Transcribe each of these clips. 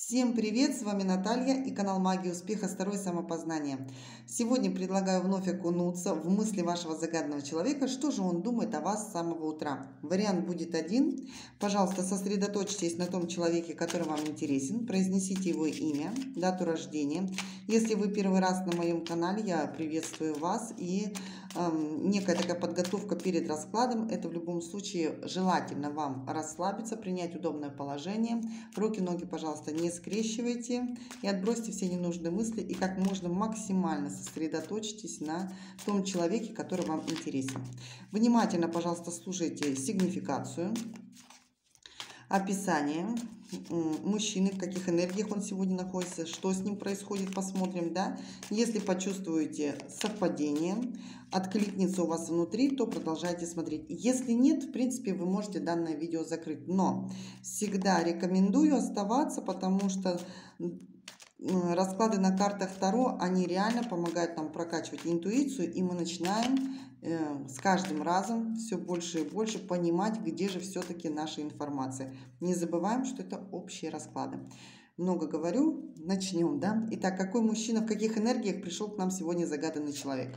Всем привет! С вами Наталья и канал Магия Успеха, второе самопознание. Сегодня предлагаю вновь окунуться в мысли вашего загаданного человека, что же он думает о вас с самого утра. Вариант будет один. Пожалуйста, сосредоточьтесь на том человеке, который вам интересен, произнесите его имя, дату рождения. Если вы первый раз на моем канале, я приветствую вас, и некая такая подготовка перед раскладом. Это в любом случае желательно вам расслабиться, принять удобное положение. Руки-ноги, пожалуйста, не скрещивайте и отбросьте все ненужные мысли. И как можно максимально сосредоточьтесь на том человеке, который вам интересен. Внимательно, пожалуйста, слушайте сигнификацию, описание мужчины, в каких энергиях он сегодня находится, что с ним происходит, посмотрим, да. Если почувствуете совпадение, откликнется у вас внутри, то продолжайте смотреть. Если нет, в принципе, вы можете данное видео закрыть. Но всегда рекомендую оставаться, потому что расклады на картах Таро, они реально помогают нам прокачивать интуицию, и мы начинаем с каждым разом все больше и больше понимать, где же все-таки наша информация. Не забываем, что это общие расклады. Много говорю, начнем, да? Итак, какой мужчина, в каких энергиях пришел к нам сегодня загаданный человек?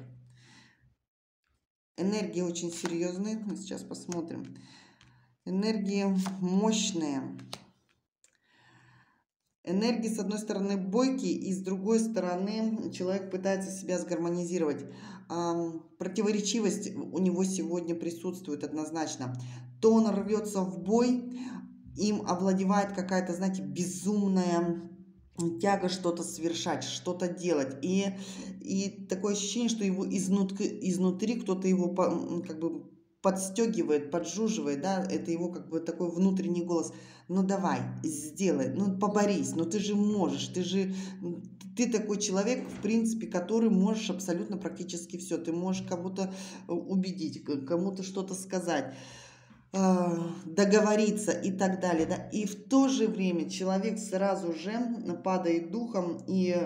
Энергии очень серьезные, мы сейчас посмотрим. Энергии мощные. Энергии, с одной стороны, бойкие, и с другой стороны, человек пытается себя сгармонизировать. Противоречивость у него сегодня присутствует однозначно. То он рвется в бой, им овладевает какая-то, знаете, безумная тяга что-то совершать, что-то делать. И такое ощущение, что его изнутри кто-то его как бы подстегивает, поджуживает, да, это его как бы такой внутренний голос. Ну давай, сделай, ну поборись, ну ты же можешь, ты такой человек, в принципе, который можешь абсолютно практически все. Ты можешь кого-то убедить, кому-то что-то сказать, договориться и так далее, да. И в то же время человек сразу же падает духом и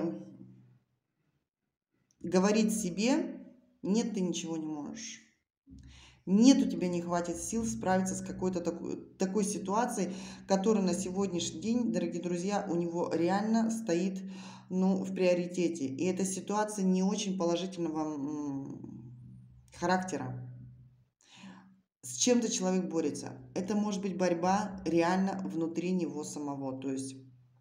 говорит себе: нет, ты ничего не можешь. Нет, у тебя не хватит сил справиться с какой-то такой ситуацией, которая на сегодняшний день, дорогие друзья, у него реально стоит, ну, в приоритете. И эта ситуация не очень положительного характера. С чем-то человек борется. Это может быть борьба реально внутри него самого. То есть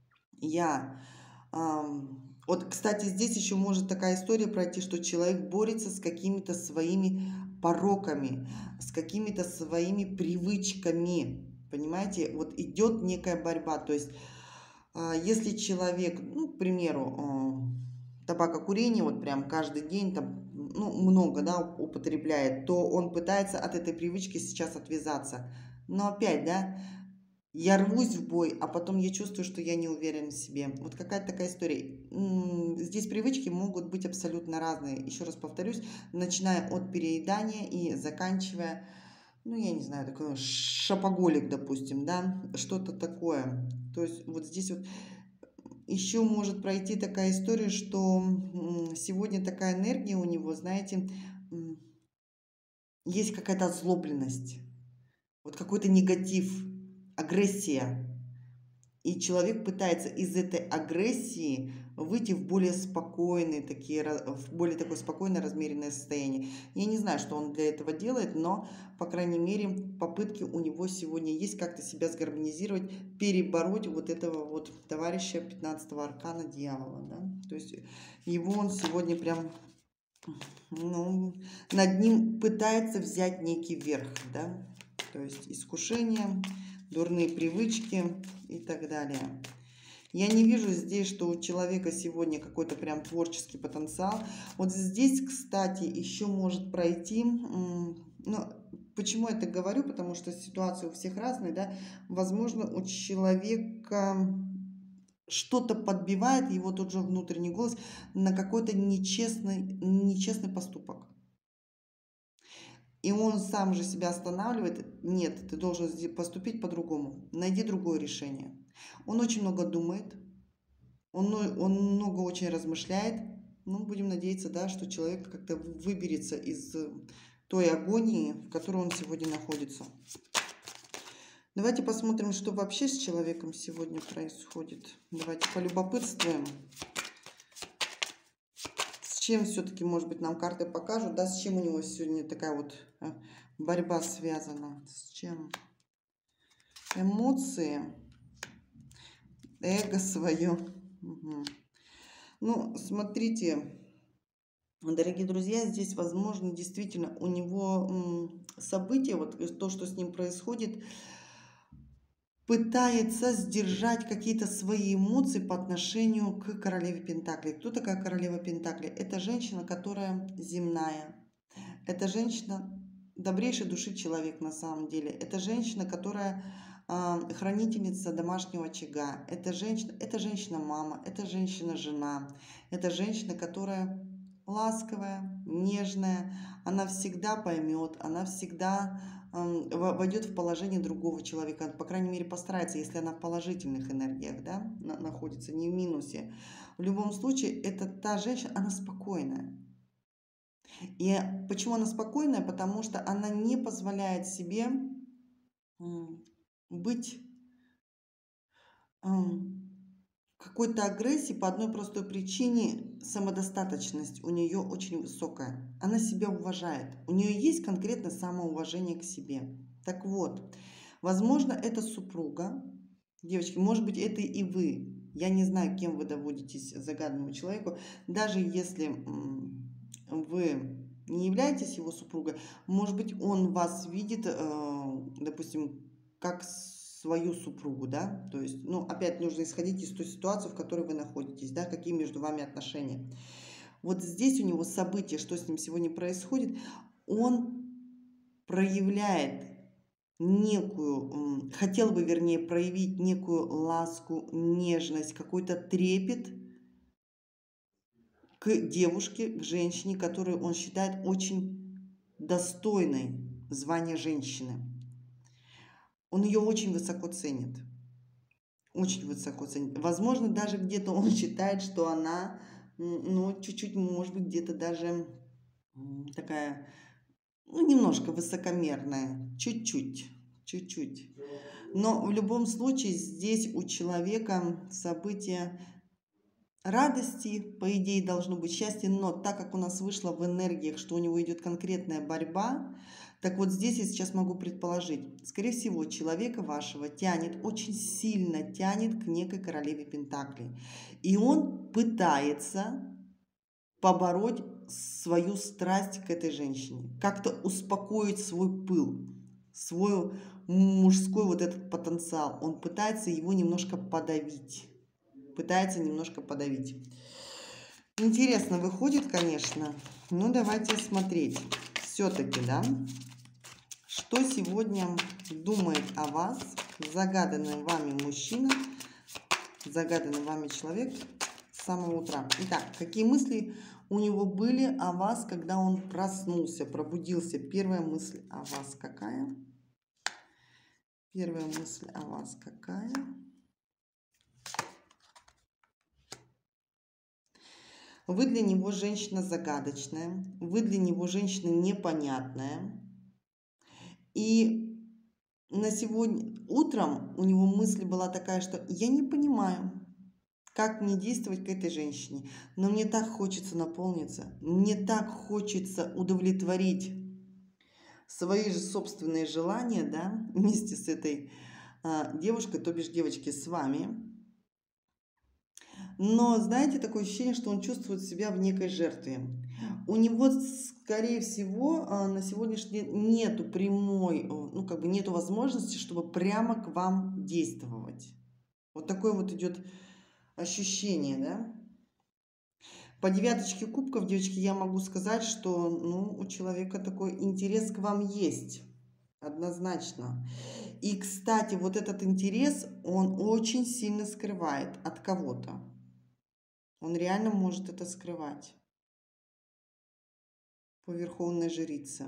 вот, кстати, здесь еще может такая история пройти, что человек борется с какими-то своими пороками, с какими-то своими привычками. Понимаете, вот идет некая борьба. То есть, если человек, ну, к примеру, табакокурение вот прям каждый день там, ну, много, да, употребляет, то он пытается от этой привычки сейчас отвязаться. Но опять, да, я рвусь в бой, а потом я чувствую, что я не уверен в себе. Вот какая-то такая история. Здесь привычки могут быть абсолютно разные. Еще раз повторюсь, начиная от переедания и заканчивая, ну, я не знаю, такой шопоголик, допустим, да, что-то такое. То есть вот здесь вот еще может пройти такая история, что сегодня такая энергия у него, знаете, есть какая-то озлобленность, вот какой-то негатив, агрессия. И человек пытается из этой агрессии выйти в более спокойные в более такое спокойное, размеренное состояние. Я не знаю, что он для этого делает, но, по крайней мере, попытки у него сегодня есть как-то себя сгармонизировать, перебороть вот этого вот товарища 15-го аркана дьявола. Да? То есть его он сегодня прям, ну, над ним пытается взять некий верх, да? То есть искушение, дурные привычки и так далее. Я не вижу здесь, что у человека сегодня какой-то прям творческий потенциал. Вот здесь, кстати, еще может пройти, ну, почему я так говорю, потому что ситуация у всех разная, да, возможно, у человека что-то подбивает его тот же внутренний голос на какой-то нечестный поступок. И он сам же себя останавливает. Нет, ты должен поступить по-другому. Найди другое решение. Он очень много думает. Он много очень размышляет. Ну, будем надеяться, да, что человек как-то выберется из той агонии, в которой он сегодня находится. Давайте посмотрим, что вообще с человеком сегодня происходит. Давайте полюбопытствуем. С чем все-таки, может быть, нам карты покажут, да, с чем у него сегодня такая вот борьба связана. С чем? Эмоции, эго свое. Угу. Ну, смотрите, дорогие друзья, здесь, возможно, действительно у него события, вот то, что с ним происходит, пытается сдержать какие-то свои эмоции по отношению к королеве Пентаклей. Кто такая королева Пентаклей? Это женщина, которая земная. Это женщина, добрейшей души человек на самом деле. Это женщина, которая хранительница домашнего очага. Это женщина-мама, это женщина-жена. Это женщина, которая ласковая, нежная. Она всегда поймет, она всегда войдет в положение другого человека. По крайней мере, постарается, если она в положительных энергиях, да, находится, не в минусе. В любом случае, это та женщина, она спокойная. И почему она спокойная? Потому что она не позволяет себе быть какой-то агрессии по одной простой причине. Самодостаточность у нее очень высокая. Она себя уважает. У нее есть конкретно самоуважение к себе. Так вот, возможно, это супруга. Девочки, может быть, это и вы. Я не знаю, кем вы доводитесь загаданному человеку. Даже если вы не являетесь его супругой, может быть, он вас видит, допустим, как свою супругу, да, то есть, ну, опять нужно исходить из той ситуации, в которой вы находитесь, да, какие между вами отношения. Вот здесь у него событие, что с ним сегодня происходит, он проявляет некую, хотел бы, вернее, проявить некую ласку, нежность, какой-то трепет к девушке, к женщине, которую он считает очень достойной звания женщины. Он ее очень высоко ценит. Очень высоко ценит. Возможно, даже где-то он считает, что она, ну, чуть-чуть, может быть, где-то даже такая, ну, немножко высокомерная. Чуть-чуть. Чуть-чуть. Но в любом случае здесь у человека события радости, по идее, должно быть счастье, но так как у нас вышло в энергиях, что у него идет конкретная борьба, так вот здесь я сейчас могу предположить, скорее всего, человека вашего тянет, очень сильно тянет к некой королеве Пентаклей. И он пытается побороть свою страсть к этой женщине, как-то успокоить свой пыл, свой мужской вот этот потенциал. Он пытается его немножко подавить. Пытается немножко подавить. Интересно выходит, конечно. Ну, давайте смотреть. Все-таки, да, что сегодня думает о вас загаданный вами мужчина, загаданный вами человек с самого утра. Итак, какие мысли у него были о вас, когда он проснулся, пробудился? Первая мысль о вас какая? Первая мысль о вас какая? Вы для него женщина загадочная, вы для него женщина непонятная. И на сегодня утром у него мысль была такая, что я не понимаю, как мне действовать к этой женщине, но мне так хочется наполниться, мне так хочется удовлетворить свои же собственные желания, да, вместе с этой девушкой, то бишь девочки, с вами. Но, знаете, такое ощущение, что он чувствует себя в некой жертве. У него, скорее всего, на сегодняшний день нету прямой, ну, как бы нету возможности, чтобы прямо к вам действовать. Вот такое вот идет ощущение, да? По девяточке кубков, девочки, я могу сказать, что, ну, у человека такой интерес к вам есть. Однозначно. И, кстати, вот этот интерес, он очень сильно скрывает от кого-то. Он реально может это скрывать. По верховной жрице.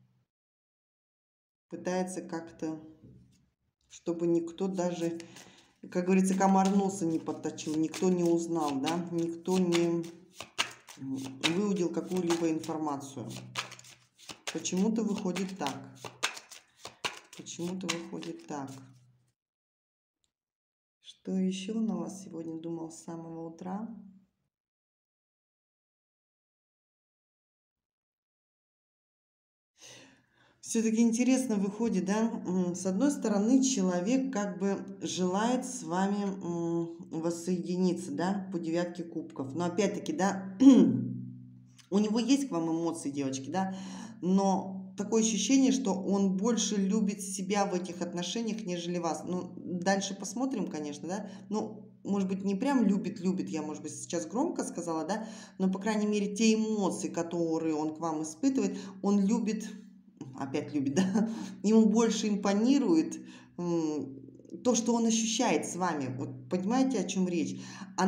Пытается как-то, чтобы никто даже, как говорится, комар носа не подточил, никто не узнал, да, никто не выудил какую-либо информацию. Почему-то выходит так. Почему-то выходит так. Кто еще на вас сегодня думал с самого утра? Все-таки интересно выходит, да? С одной стороны, человек как бы желает с вами воссоединиться, да, по девятке кубков. Но опять-таки, да, у него есть к вам эмоции, девочки, да, но такое ощущение, что он больше любит себя в этих отношениях, нежели вас. Ну, дальше посмотрим, конечно, да. Ну, может быть, не прям любит, я, может быть, сейчас громко сказала, да, но, по крайней мере, те эмоции, которые он к вам испытывает, он любит, опять любит, да, ему больше импонирует то, что он ощущает с вами. Вот понимаете, о чем речь? А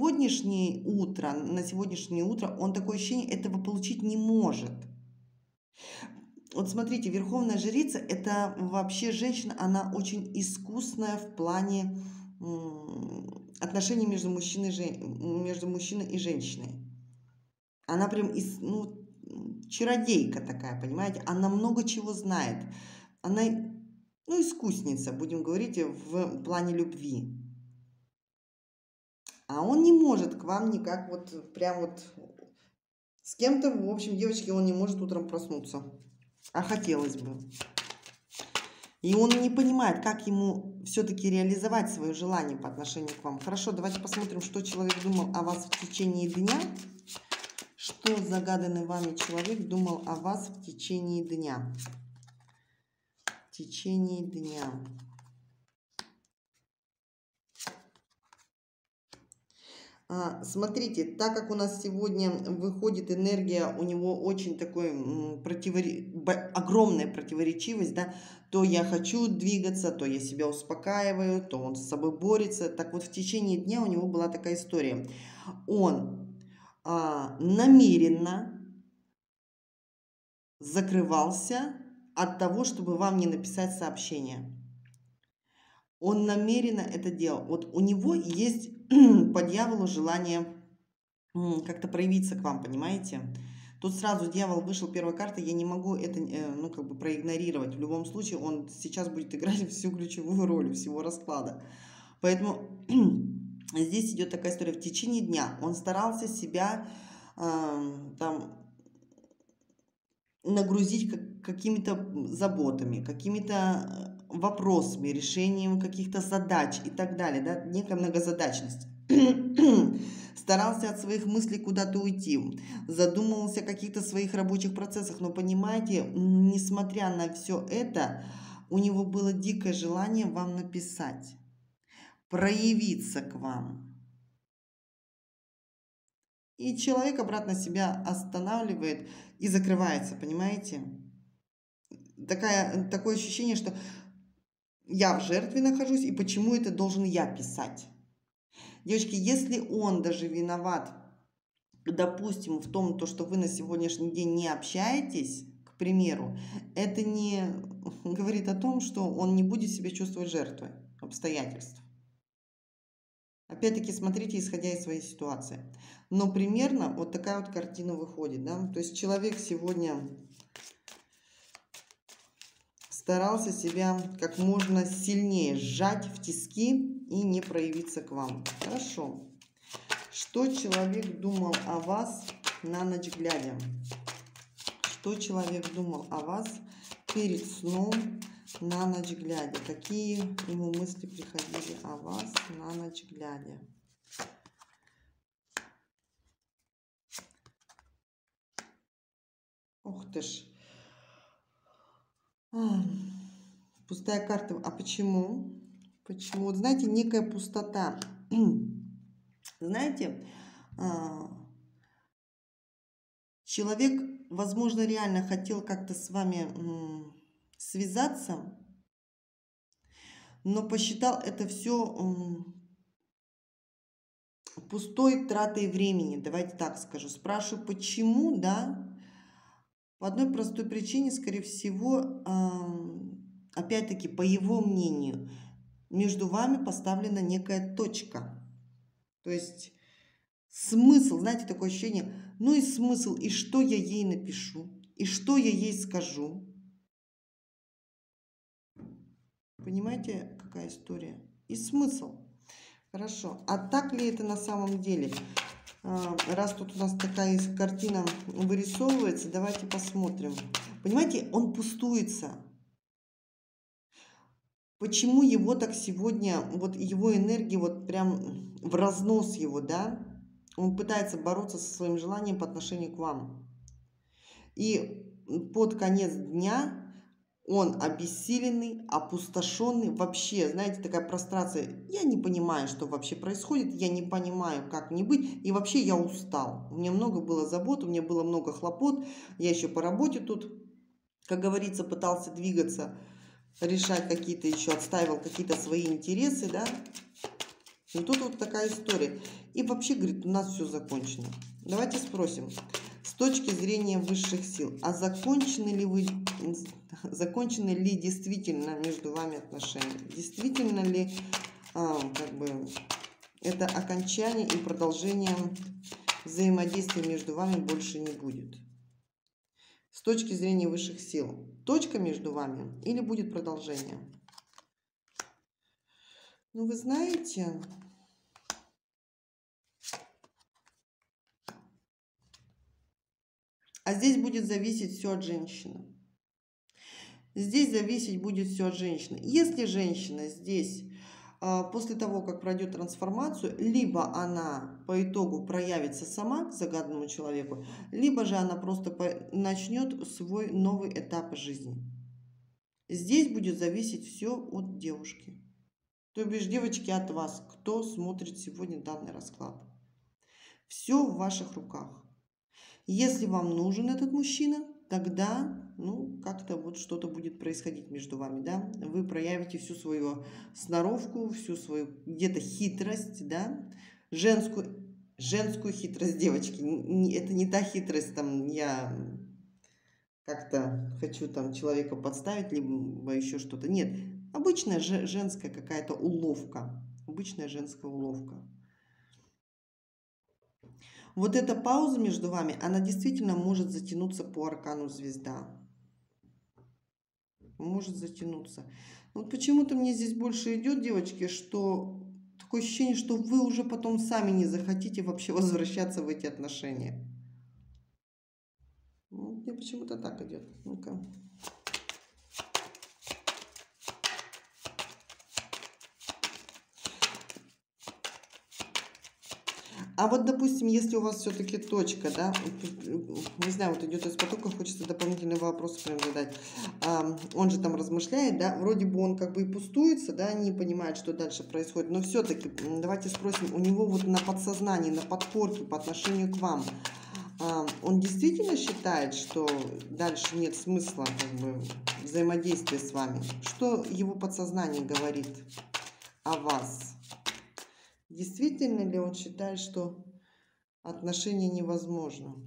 на сегодняшнее утро он такое ощущение этого получить не может. Вот смотрите, Верховная Жрица – это вообще женщина, она очень искусная в плане отношений между мужчиной и женщиной. Она прям, ну, чародейка такая, понимаете? Она много чего знает. Она, ну, искусница, будем говорить, в плане любви. А он не может к вам никак вот, прям вот, с кем-то, в общем, девочки, он не может утром проснуться. А хотелось бы. И он не понимает, как ему все-таки реализовать свое желание по отношению к вам. Хорошо, давайте посмотрим, что человек думал о вас в течение дня. Что загаданный вами человек думал о вас в течение дня. В течение дня. Смотрите, так как у нас сегодня выходит энергия, у него очень такой огромная противоречивость, да, то я хочу двигаться, то я себя успокаиваю, то он с собой борется. Так вот, в течение дня у него была такая история. Он намеренно закрывался от того, чтобы вам не написать сообщение. Он намеренно это делал. Вот у него есть по дьяволу желание как-то проявиться к вам, понимаете? Тут сразу дьявол вышел, первая карта, я не могу это, ну, как бы проигнорировать. В любом случае, он сейчас будет играть всю ключевую роль всего расклада. Поэтому здесь идет такая история. В течение дня он старался себя там нагрузить какими-то заботами, какими-то вопросами, решением каких-то задач и так далее, да, некая многозадачность. Старался от своих мыслей куда-то уйти, задумывался о каких-то своих рабочих процессах, но понимаете, несмотря на все это, у него было дикое желание вам написать, проявиться к вам. И человек обратно себя останавливает и закрывается, понимаете? Такое ощущение, что я в жертве нахожусь, и почему это должен я писать? Девочки, если он даже виноват, допустим, в том, что вы на сегодняшний день не общаетесь, к примеру, это не говорит о том, что он не будет себя чувствовать жертвой обстоятельств. Опять-таки, смотрите, исходя из своей ситуации. Но примерно вот такая вот картина выходит, да? То есть человек сегодня старался себя как можно сильнее сжать в тиски и не проявиться к вам. Хорошо. Что человек думал о вас на ночь глядя? Что человек думал о вас перед сном на ночь глядя? Какие ему мысли приходили о вас на ночь глядя? Ух ты ж. Пустая карта. А почему? Почему? Вот знаете, некая пустота. Знаете, человек, возможно, реально хотел как-то с вами связаться, но посчитал это все пустой тратой времени. Давайте так скажу. Спрашиваю, почему, да? По одной простой причине, скорее всего, опять-таки, по его мнению, между вами поставлена некая точка. То есть смысл, знаете, такое ощущение, ну и смысл, и что я ей напишу, и что я ей скажу. Понимаете, какая история? И смысл. Хорошо. А так ли это на самом деле? Раз тут у нас такая картина вырисовывается, давайте посмотрим. Понимаете, он пустуется. Почему его так сегодня, вот его энергия, вот прям в разнос его, да? Он пытается бороться со своим желанием по отношению к вам. И под конец дня он обессиленный, опустошенный, вообще, знаете, такая прострация. Я не понимаю, что вообще происходит, я не понимаю, как мне быть, и вообще я устал. У меня много было забот, у меня было много хлопот, я еще по работе тут, как говорится, пытался двигаться, решать какие-то еще, отстаивал какие-то свои интересы, да. И тут вот такая история. И вообще, говорит, у нас все закончено. Давайте спросим, с точки зрения высших сил, а закончены ли действительно между вами отношения? Действительно ли как бы это окончание и продолжение взаимодействия между вами больше не будет? С точки зрения высших сил, точка между вами или будет продолжение? Ну, вы знаете, а здесь будет зависеть все от женщины. Здесь зависеть будет все от женщины. Если женщина здесь после того, как пройдет трансформацию, либо она по итогу проявится сама к загаданному человеку, либо же она просто начнет свой новый этап жизни. Здесь будет зависеть все от девушки. То бишь, девочки, от вас, кто смотрит сегодня данный расклад. Все в ваших руках. Если вам нужен этот мужчина, тогда, ну, как-то вот что-то будет происходить между вами, да. Вы проявите всю свою сноровку, всю свою где-то хитрость, да, женскую хитрость, девочки. Это не та хитрость, там, я как-то хочу там человека подставить, либо еще что-то. Нет, обычная женская какая-то уловка, обычная женская уловка. Вот эта пауза между вами, она действительно может затянуться по аркану звезда. Может затянуться. Вот почему-то мне здесь больше идет, девочки, что такое ощущение, что вы уже потом сами не захотите вообще возвращаться в эти отношения. Ну, мне почему-то так идет. Ну-ка. А вот, допустим, если у вас все-таки точка, да, не знаю, вот идет из потока, хочется дополнительный вопрос прям задать. Он же там размышляет, да, вроде бы он как бы и пустуется, да, не понимает, что дальше происходит, но все-таки давайте спросим, у него вот на подсознании, на подкорке по отношению к вам, он действительно считает, что дальше нет смысла как бы взаимодействия с вами? Что его подсознание говорит о вас? Действительно ли он считает, что отношения невозможно?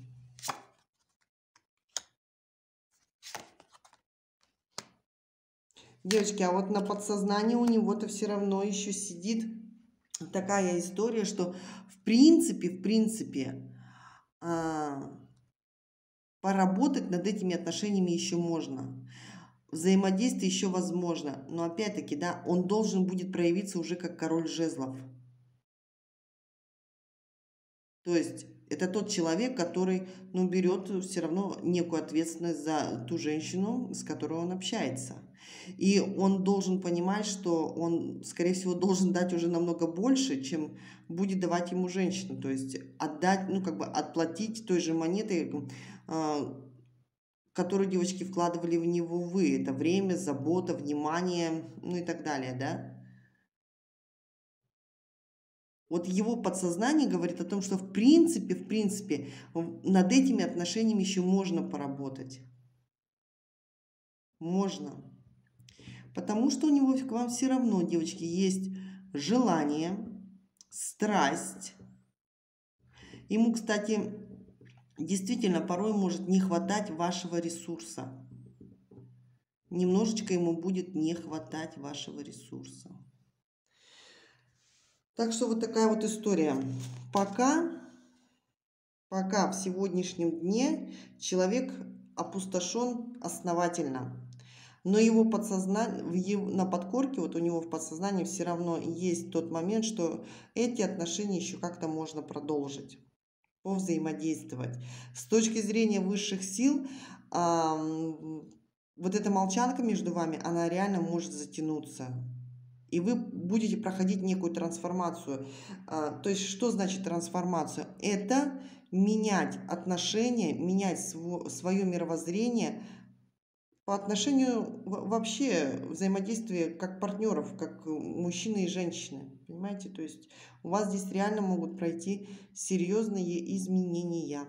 Девочки, а вот на подсознании у него-то все равно еще сидит такая история, что в принципе, поработать над этими отношениями еще можно. Взаимодействие еще возможно. Но опять-таки, да, он должен будет проявиться уже как король жезлов. То есть это тот человек, который, ну, берет все равно некую ответственность за ту женщину, с которой он общается. И он должен понимать, что он, скорее всего, должен дать уже намного больше, чем будет давать ему женщина. То есть отдать, ну, как бы отплатить той же монетой, которую девочки вкладывали в него вы. Это время, забота, внимание, ну и так далее, да? Вот его подсознание говорит о том, что в принципе, над этими отношениями еще можно поработать. Можно. Потому что у него к вам все равно, девочки, есть желание, страсть. Ему, кстати, действительно порой может не хватать вашего ресурса. Немножечко ему будет не хватать вашего ресурса. Так что вот такая вот история. Пока в сегодняшнем дне человек опустошен основательно. Но его подсознание, на подкорке, вот у него в подсознании все равно есть тот момент, что эти отношения еще как-то можно продолжить, повзаимодействовать. С точки зрения высших сил, вот эта молчанка между вами, она реально может затянуться. И вы будете проходить некую трансформацию. То есть, что значит трансформацию? Это менять отношения, менять свое мировоззрение по отношению вообще взаимодействия как партнеров, как мужчины и женщины. Понимаете? То есть у вас здесь реально могут пройти серьезные изменения.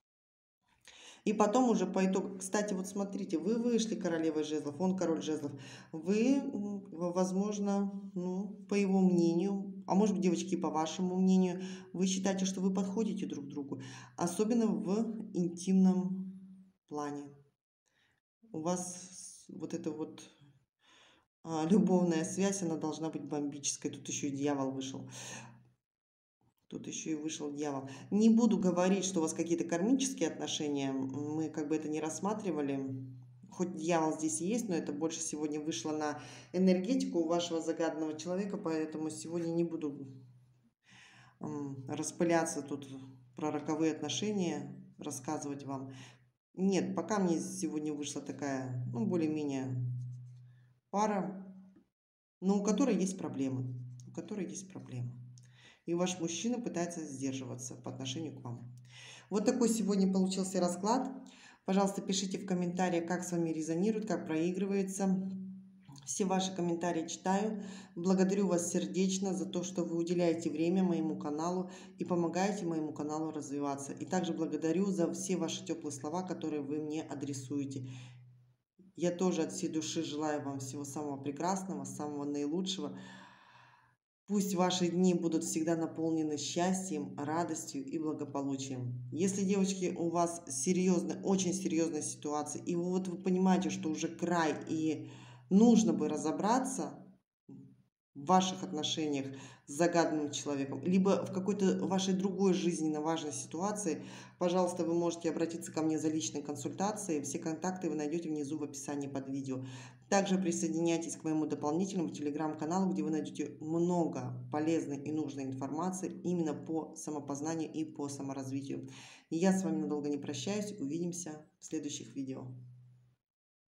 И потом уже по итогу, кстати, вот смотрите, вы вышли королевой жезлов, он король жезлов. Вы, возможно, ну, по его мнению, а может быть, девочки, по вашему мнению, вы считаете, что вы подходите друг другу, особенно в интимном плане. У вас вот эта вот любовная связь, она должна быть бомбической. Тут еще и дьявол вышел. Тут еще и вышел дьявол. Не буду говорить, что у вас какие-то кармические отношения. Мы как бы это не рассматривали. Хоть дьявол здесь и есть, но это больше сегодня вышло на энергетику у вашего загаданного человека. Поэтому сегодня не буду распыляться тут про роковые отношения, рассказывать вам. Нет, пока мне сегодня вышла такая, ну, более-менее пара, но у которой есть проблемы. У которой есть проблемы. И ваш мужчина пытается сдерживаться по отношению к вам. Вот такой сегодня получился расклад. Пожалуйста, пишите в комментариях, как с вами резонирует, как проигрывается. Все ваши комментарии читаю. Благодарю вас сердечно за то, что вы уделяете время моему каналу и помогаете моему каналу развиваться. И также благодарю за все ваши теплые слова, которые вы мне адресуете. Я тоже от всей души желаю вам всего самого прекрасного, самого наилучшего. Пусть ваши дни будут всегда наполнены счастьем, радостью и благополучием. Если, девочки, у вас серьезная, очень серьезная ситуация, и вы понимаете, что уже край, и нужно бы разобраться в ваших отношениях с загаданным человеком, либо в какой-то вашей другой жизненно важной ситуации, пожалуйста, вы можете обратиться ко мне за личной консультацией. Все контакты вы найдете внизу в описании под видео. Также присоединяйтесь к моему дополнительному телеграм-каналу, где вы найдете много полезной и нужной информации именно по самопознанию и по саморазвитию. И я с вами надолго не прощаюсь. Увидимся в следующих видео.